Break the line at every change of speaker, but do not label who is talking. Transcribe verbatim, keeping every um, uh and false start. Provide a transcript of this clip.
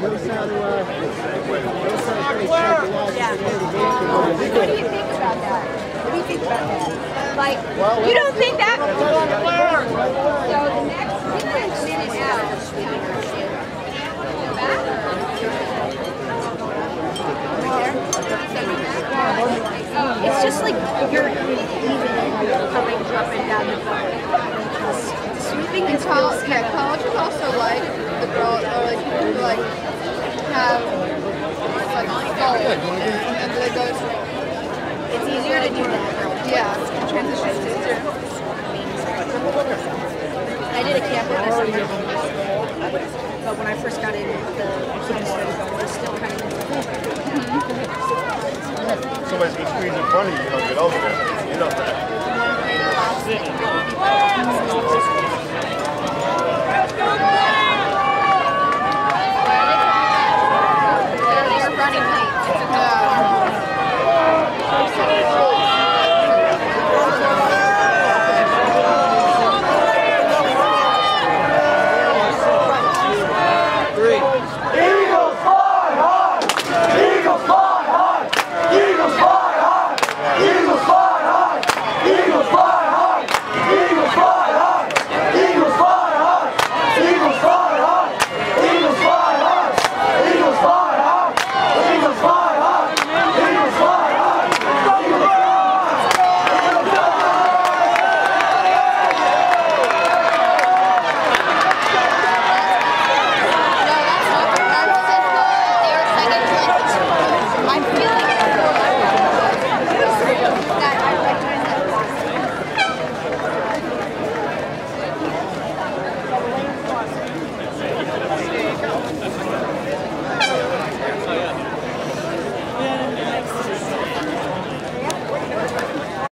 What do you think about that? What do you think about that? Like, you don't think that? So the next minute out. It's just like you're coming up and down the road. Sweeping is
college, yeah, college is also like the girl, or like people who like have like goals, and they go.
It's easier to do that.
Yeah, transition is easier.
I did a camp with this, but when I first got in, the was still kind of.
Somebody's gonna squeeze in front of you, you don't get over there. You know that.